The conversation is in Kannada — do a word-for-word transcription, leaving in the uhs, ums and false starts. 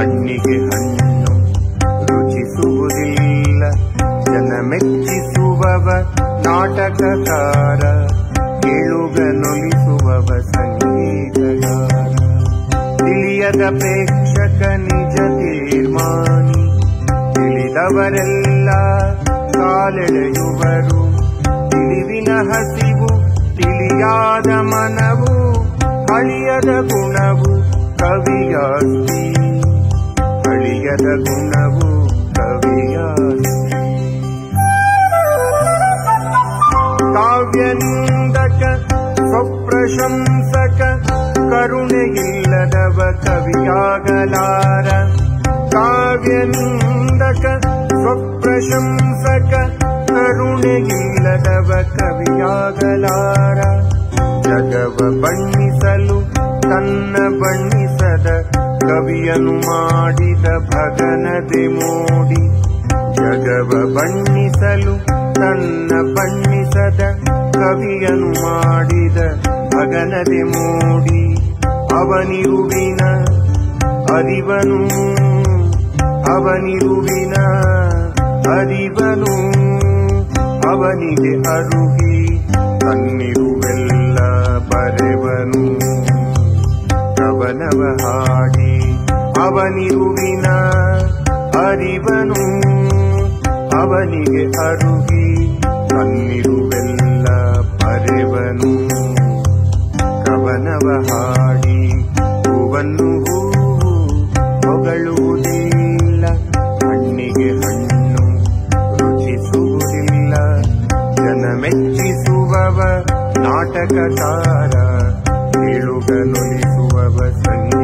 ಹಣ್ಣಿಗೆ ಹಣ್ಣು ರುಚಿಸುವುದಿಲ್ಲ, ಜನ ಮೆಚ್ಚಿಸುವವ ನಾಟಕಕಾರ, ಕೇಳುಗನೊಲಿಸುವವ ಸಂಗೀತಗಾರ. ತಿಳಿಯದ ಪ್ರೇಕ್ಷಕ ನಿಜ ತೀರ್ಮಾನಿ, ತಿಳಿದವರೆಲ್ಲ ಕಾಲೆಳೆಯುವರು. ತಿಳಿವಿನ ಹಸಿವು ತಿಳಿಯಾದ ಮನವು, ಅಳಿಯದ ಗುಣವು ಕವಿಯಾಸ್ತಿ, ಅಳಿಯದ ಗುಣವು ಕವಿಯಾಸ್ತಿ. ಕಾವ್ಯನಿಂದಕ ಸ್ವಪ್ರಶಂಸಕ, ಕರುಣೆಯಿಲ್ಲದವ ಕವಿಯಾಗಲಾರ. ಕಾವ್ಯನಿಂದಕ ಸ್ವಪ್ರಶಂಸಕ, ಕರುಣೆಯಿಲ್ಲದವ ಕವಿಯಾಗಲಾರ. ಜಗವ ಬಣ್ಣಿಸಲು ತನ್ನ ಬಣ್ಣಿಸದ ಕವಿಯನು ಮಾಡಿದ ಭಗನದೆ ಮೋಡಿ. ಜಗವ ಬಣ್ಣಿಸಲು ತನ್ನ ಬಣ್ಣಿಸದ ಕವಿಯನು ಮಾಡಿದ ಭಗನದೆ ಮೋಡಿ. ಅವನಿರುವಿನ ಅರಿವನು, ಅವನಿರುವಿನ ಅರಿವನು, ಅವನಿಗೆ ಅರುಹಿ ತನ್ನಿರುವೆಲ್ಲ ಬರೆವನು. ಕವನವ ಹಾಡಿ ಅವನಿರುವಿನ ಅರಿವನು, ಅವನಿಗೆ ಅರುಹಿ ತನ್ನಿರುವೆಲ್ಲ ಬರೆವನು. ಕವನವ ಹಾಡಿ ಹೂವನ್ನು ಹೂವು ಹೊಗಳುವುದಿಲ್ಲ, ಹಣ್ಣಿಗೆ ಹಣ್ಣು ರುಚಿಸುವುದಿಲ್ಲ, ಜನ ಮೆಚ್ಚಿಸುವವ ನಾಟಕಕಾರ, ಕೇಳುಗನೊಲಿಸುವವ ಸಂಗೀತ.